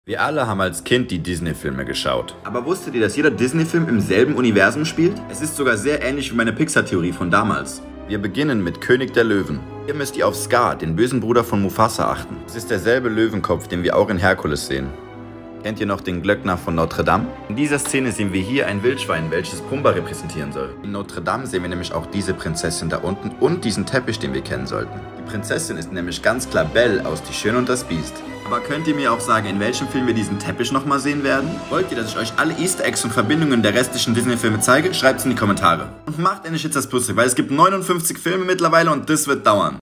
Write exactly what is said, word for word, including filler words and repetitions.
Wir alle haben als Kind die Disney-Filme geschaut. Aber wusstet ihr, dass jeder Disney-Film im selben Universum spielt? Es ist sogar sehr ähnlich wie meine Pixar-Theorie von damals. Wir beginnen mit König der Löwen. Hier müsst ihr auf Scar, den bösen Bruder von Mufasa, achten. Es ist derselbe Löwenkopf, den wir auch in Herkules sehen. Kennt ihr noch den Glöckner von Notre Dame? In dieser Szene sehen wir hier ein Wildschwein, welches Pumba repräsentieren soll. In Notre Dame sehen wir nämlich auch diese Prinzessin da unten und diesen Teppich, den wir kennen sollten. Die Prinzessin ist nämlich ganz klar Belle aus Die Schöne und das Biest. Aber könnt ihr mir auch sagen, in welchem Film wir diesen Teppich nochmal sehen werden? Wollt ihr, dass ich euch alle Easter Eggs und Verbindungen der restlichen Disney-Filme zeige? Schreibt es in die Kommentare. Und macht endlich jetzt das Plus, weil es gibt neunundfünfzig Filme mittlerweile und das wird dauern.